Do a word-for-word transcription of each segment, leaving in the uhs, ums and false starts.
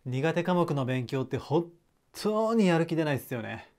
苦手科目の勉強って本当にやる気出ないですよね。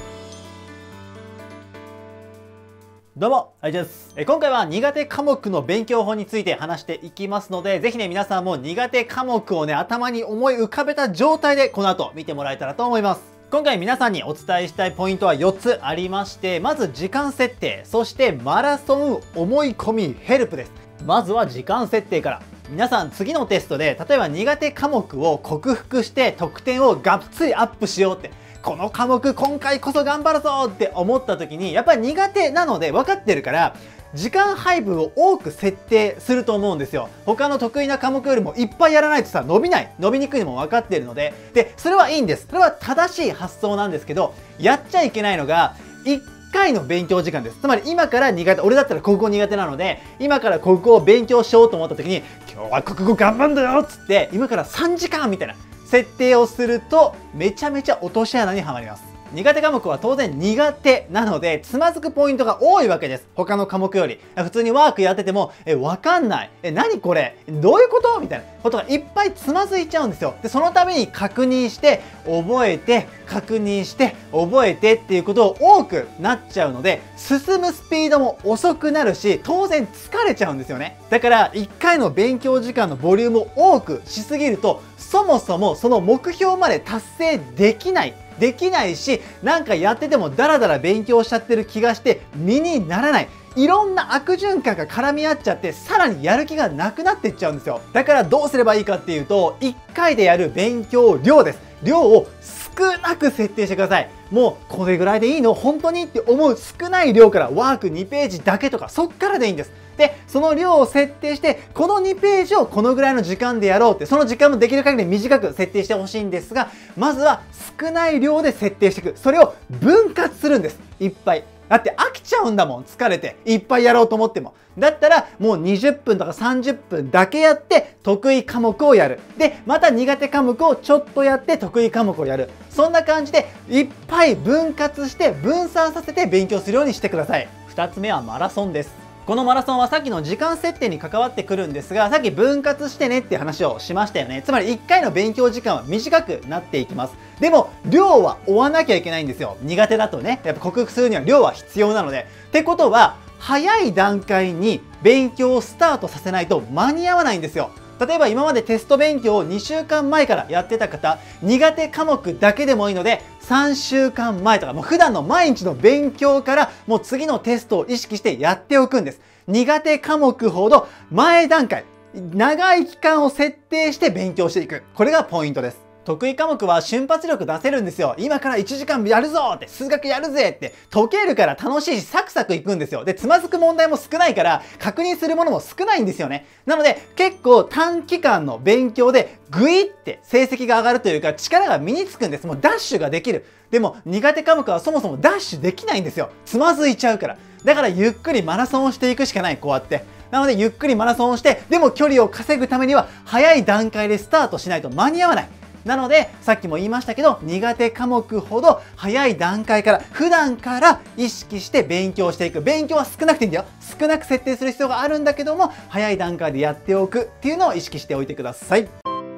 どうも、あいちです。今回は苦手科目の勉強法について話していきますので、ぜひね、皆さんも苦手科目をね、頭に思い浮かべた状態でこの後見てもらえたらと思います。今回皆さんにお伝えしたいポイントはよっつありまして、まず時間設定、そしてマラソン思い込みヘルプです。まずは時間設定から。皆さん次のテストで例えば苦手科目を克服して得点をがっつりアップしようって、この科目今回こそ頑張るぞって思った時にやっぱり苦手なので分かってるから時間配分を多く設定すると思うんですよ。他の得意な科目よりもいっぱいやらないとさ伸びない伸びにくいのも分かっているので、でそれはいいんです。それは正しい発想なんですけど、やっちゃいけないのがいっかいの勉強時間です。つまり今から苦手、俺だったら国語苦手なので今から国語を勉強しようと思った時に今日は国語頑張んだよっつって今からさんじかんみたいな設定をするとめちゃめちゃ落とし穴にはまります。苦手科目は当然苦手なのでつまずくポイントが多いわけです。他の科目より普通にワークやっててもえわかんない、え何これどういうことみたいなことがいっぱいつまずいちゃうんですよ。でそのために確認して覚えて確認して覚えてっていうことを多くなっちゃうので進むスピードも遅くなるし当然疲れちゃうんですよね。だからいっかいの勉強時間のボリュームを多くしすぎるとそもそもその目標まで達成できないできないし、なんかやっててもダラダラ勉強しちゃってる気がして身にならない。いろんな悪循環が絡み合っちゃってさらにやる気がなくなっていっちゃうんですよ。だからどうすればいいかっていうといっかいでやる勉強量です。量を少なく設定してください。もうこれぐらいでいいの本当にって思う少ない量からワークにページだけとかそっからでいいんです。でその量を設定してこのにページをこのぐらいの時間でやろうって、その時間もできる限り短く設定してほしいんですが、まずは少ない量で設定していく。それを分割するんです。いっぱいだって飽きちゃうんだもん。疲れていっぱいやろうと思っても。だったらもうにじゅっぷんとかさんじゅっぷんだけやって得意科目をやる。でまた苦手科目をちょっとやって得意科目をやる。そんな感じでいっぱい分割して分散させて勉強するようにしてください。ふたつめはマラソンです。このマラソンはさっきの時間設定に関わってくるんですが、さっき分割してねって話をしましたよね。つまりいっかいの勉強時間は短くなっていきます。でも量は追わなきゃいけないんですよ。苦手だとねやっぱ克服するには量は必要なので。ってことは早い段階に勉強をスタートさせないと間に合わないんですよ。例えば今までテスト勉強をにしゅうかんまえからやってた方、苦手科目だけでもいいのでさんしゅうかんまえとかもう普段の毎日の勉強からもう次のテストを意識してやっておくんです。苦手科目ほど前段階、長い期間を設定して勉強していく。これがポイントです。得意科目は瞬発力出せるんですよ。今からいちじかんやるぞって、数学やるぜって解けるから楽しいしサクサクいくんですよ。でつまずく問題も少ないから確認するものも少ないんですよね。なので結構短期間の勉強でグイって成績が上がるというか力が身につくんです。もうダッシュができる。でも苦手科目はそもそもダッシュできないんですよ。つまずいちゃうから。だからゆっくりマラソンをしていくしかない。こうやってなのでゆっくりマラソンをしてでも距離を稼ぐためには早い段階でスタートしないと間に合わない。なのでさっきも言いましたけど苦手科目ほど早い段階から普段から意識して勉強していく。勉強は少なくていいんだよ。少なく設定する必要があるんだけども早い段階でやっておくっていうのを意識しておいてください。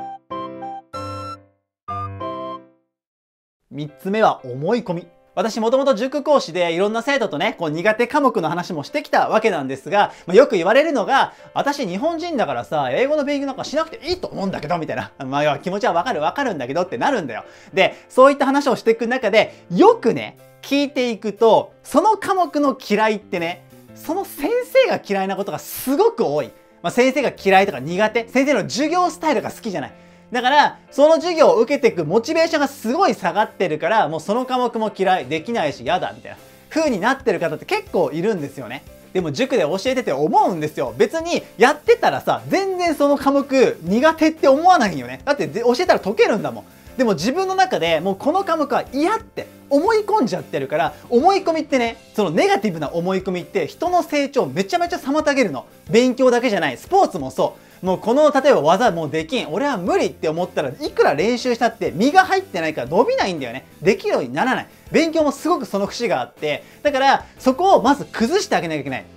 みっつめは思い込み。私もともと塾講師でいろんな生徒とね、こう苦手科目の話もしてきたわけなんですが、まあ、よく言われるのが、私日本人だからさ、英語の勉強なんかしなくていいと思うんだけど、みたいな。まあ気持ちはわかるわかるんだけどってなるんだよ。で、そういった話をしていく中で、よくね、聞いていくと、その科目の嫌いってね、その先生が嫌いなことがすごく多い。まあ、先生が嫌いとか苦手、先生の授業スタイルが好きじゃない。だからその授業を受けていくモチベーションがすごい下がってるからもうその科目も嫌いできないし嫌だみたいな風になってる方って結構いるんですよね。でも塾で教えてて思うんですよ。別にやってたらさ全然その科目苦手って思わないよね。だって教えたら解けるんだもん。でも自分の中でもうこの科目は嫌って思い込んじゃってるから、思い込みってね、そのネガティブな思い込みって人の成長めちゃめちゃ妨げるの。勉強だけじゃない、スポーツもそう。もうこの例えば技もうできん、俺は無理って思ったらいくら練習したって身が入ってないから伸びないんだよね。できるようにならない。勉強もすごくその節があって、だからそこをまず崩してあげなきゃいけない。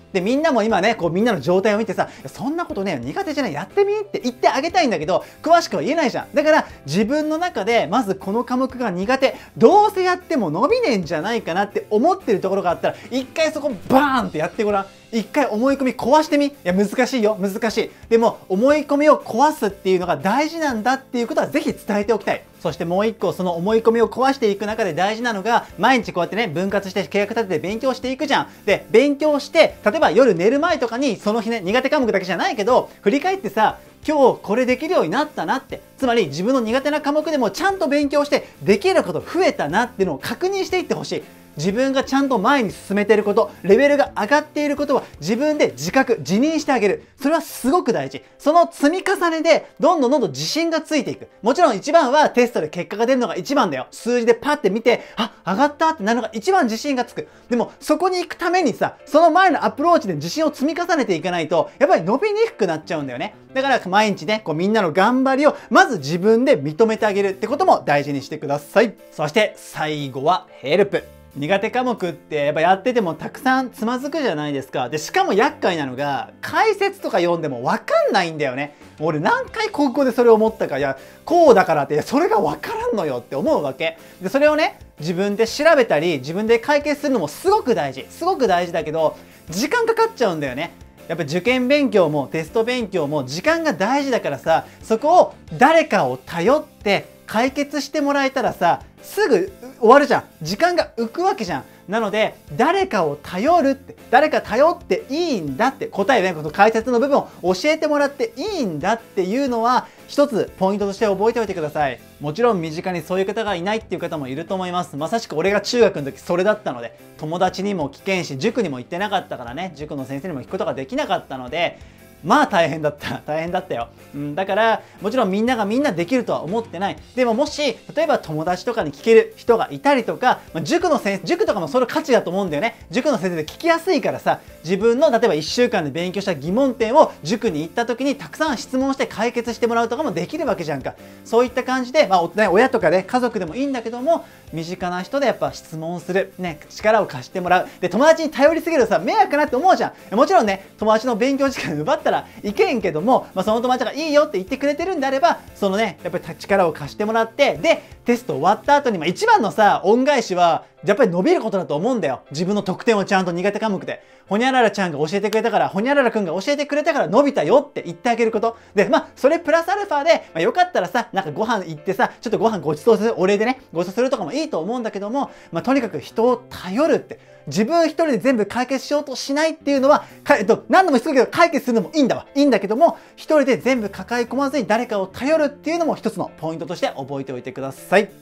で、みんなも今ね、こうみんなの状態を見てさ、そんなことね、苦手じゃない、やってみって言ってあげたいんだけど、詳しくは言えないじゃん。だから自分の中で、まずこの科目が苦手、どうせやっても伸びねえんじゃないかなって思ってるところがあったら、一回そこバーンってやってごらん。一回思い込み壊してみ。いや、難しいよ、難しい。でも、思い込みを壊すっていうのが大事なんだっていうことはぜひ伝えておきたい。そしてもう一個、その思い込みを壊していく中で大事なのが、毎日こうやってね、分割して計画立てて勉強していくじゃん。で、勉強して、例えば夜寝る前とかに、その日ね、苦手科目だけじゃないけど、振り返ってさ、今日これできるようになったなって、つまり自分の苦手な科目でもちゃんと勉強してできること増えたなっていうのを確認していってほしい。自分がちゃんと前に進めていること、レベルが上がっていることは自分で自覚、自認してあげる。それはすごく大事。その積み重ねでどんどんどんどん自信がついていく。もちろん一番はテストで結果が出るのが一番だよ。数字でパッて見て、あ、上がったってなるのが一番自信がつく。でもそこに行くためにさ、その前のアプローチで自信を積み重ねていかないと、やっぱり伸びにくくなっちゃうんだよね。だから毎日ね、こうみんなの頑張りをまず自分で認めてあげるってことも大事にしてください。そして最後はヘルプ。苦手科目ってやっぱやっててもたくさんつまずくじゃないですか。で、しかも厄介なのが解説とか読んでもわかんないんだよね。俺何回高校でそれを思ったか、いや、こうだからって、いや、それがわからんのよって思うわけ。で、それをね、自分で調べたり、自分で解決するのもすごく大事。すごく大事だけど、時間かかっちゃうんだよね。やっぱ受験勉強もテスト勉強も時間が大事だからさ、そこを誰かを頼って解決してもらえたらさ、すぐ終わるじゃん。時間が浮くわけじゃん。なので、誰かを頼るって、誰か頼っていいんだって、答えね、この解説の部分を教えてもらっていいんだっていうのは、一つポイントとして覚えておいてください。もちろん身近にそういう方がいないっていう方もいると思います。まさしく俺が中学の時それだったので、友達にも聞けんし、塾にも行ってなかったからね、塾の先生にも聞くことができなかったので、まあ大変だった。大変だったよ。うん、だから、もちろんみんながみんなできるとは思ってない。でももし、例えば友達とかに聞ける人がいたりとか、まあ、塾の先生、塾とかもそれ価値だと思うんだよね。塾の先生で聞きやすいからさ、自分の例えばいっしゅうかんで勉強した疑問点を塾に行った時にたくさん質問して解決してもらうとかもできるわけじゃんか。そういった感じで、まあ、ね、親とかね、家族でもいいんだけども、身近な人でやっぱ質問する。ね、力を貸してもらう。で、友達に頼りすぎるとさ、迷惑なって思うじゃん。もちろんね、友達の勉強時間奪ったらいけんけども、まあ、その友達がいいよって言ってくれてるんであれば、そのね、やっぱり力を貸してもらって、で、テスト終わった後に、まあ、一番のさ、恩返しは、やっぱり伸びることだと思うんだよ。自分の得点をちゃんと苦手科目で。ほにゃららちゃんが教えてくれたから、ほにゃららくんが教えてくれたから伸びたよって言ってあげること。で、まあ、それプラスアルファで、まあ、よかったらさ、なんかご飯行ってさ、ちょっとご飯ごちそうする、お礼でね、ごちそうするとかもいいと思うんだけども、まあ、とにかく人を頼るって。自分一人で全部解決しようとしないっていうのは、かえっと、何度も言ってるけど、解決するのもいいんだわ。いいんだけども、一人で全部抱え込まずに誰かを頼るっていうのも一つのポイントとして覚えておいてください。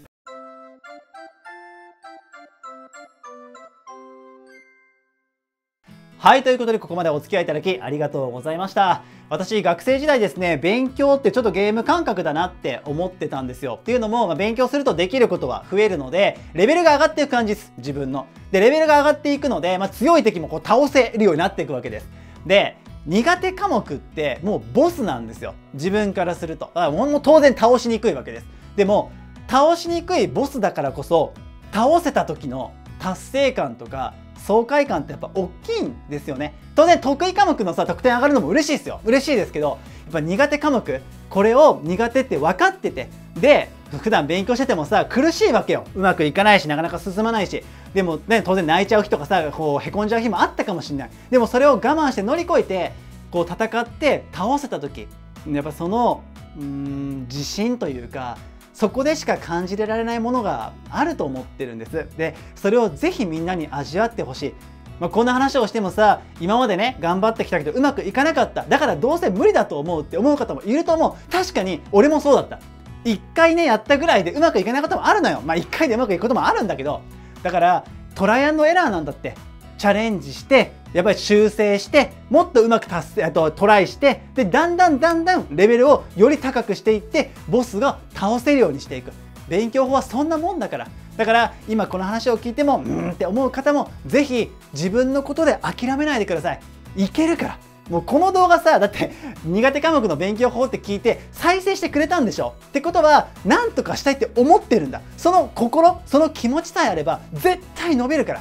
はい、ということでここまでお付き合いいただきありがとうございました。私、学生時代ですね、勉強ってちょっとゲーム感覚だなって思ってたんですよ。っていうのも、まあ、勉強するとできることは増えるので、レベルが上がっていく感じです、自分の。で、レベルが上がっていくので、まあ、強い敵もこう倒せるようになっていくわけです。で、苦手科目ってもうボスなんですよ。自分からすると。だからもう当然倒しにくいわけです。でも、倒しにくいボスだからこそ、倒せた時の達成感とか、爽快感ってやっぱ大きいんですよね。当然得意科目のさ得点上がるのも嬉しいですよ。嬉しいですけど、やっぱ苦手科目、これを苦手って分かってて、で普段勉強しててもさ苦しいわけよ。うまくいかないしなかなか進まないし、でもね当然泣いちゃう日とかさこうへこんじゃう日もあったかもしれない。でもそれを我慢して乗り越えてこう戦って倒せた時、やっぱそのうーん自信というか。そこでしか感じられないものがあると思ってるんです。で、それをぜひみんなに味わってほしい。まあ、こんな話をしてもさ、今までね、頑張ってきたけどうまくいかなかった。だからどうせ無理だと思うって思う方もいると思う。確かに俺もそうだった。一回ね、やったぐらいでうまくいかないこともあるのよ。まあ一回でうまくいくこともあるんだけど、だからトライアンドエラーなんだって。チャレンジして、やっぱり修正して、もっとうまく達成、あとトライして、で、だんだんだんだんレベルをより高くしていって、ボスが倒せるようにしていく。勉強法はそんなもんだから。だから、今この話を聞いても、うーんって思う方も、ぜひ自分のことで諦めないでください。いけるから。もうこの動画さ、だって苦手科目の勉強法って聞いて再生してくれたんでしょってことは、なんとかしたいって思ってるんだ。その心、その気持ちさえあれば、絶対伸びるから。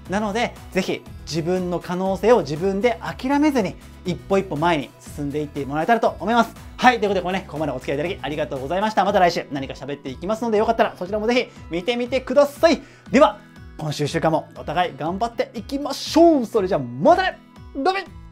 なのでぜひ自分の可能性を自分で諦めずに一歩一歩前に進んでいってもらえたらと思います。はい、ということでこれね、ここまでお付き合いいただきありがとうございました。また来週何か喋っていきますので、よかったらそちらもぜひ見てみてください。では今週いっしゅうかんもお互い頑張っていきましょう。それじゃあまたね、バイバイ。